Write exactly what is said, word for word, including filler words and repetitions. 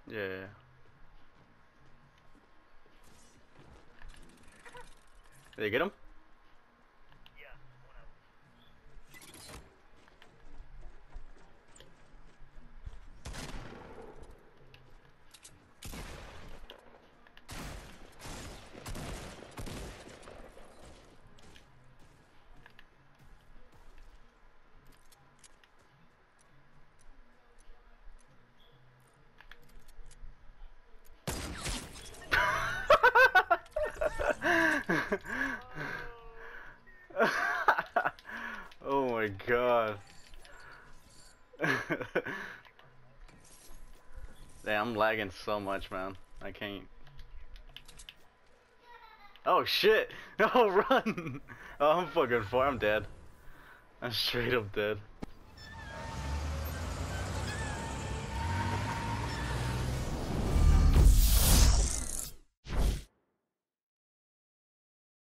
Yeah. Did you get him? Oh my god. Damn, I'm lagging so much, man. I can't. Oh shit! Oh, run! Oh, I'm fucking far. I'm dead. I'm straight up dead.